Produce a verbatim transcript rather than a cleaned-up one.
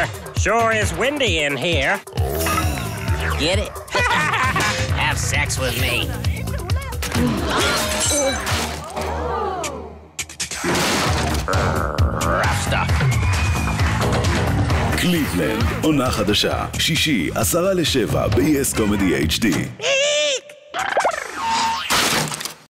Sure is windy in here. Get it? Have sex with me. Rough stuff. קליבלנד, עונה חדשה, שישי, עשרה לשבע, ב-יס קומדי אייץ' די.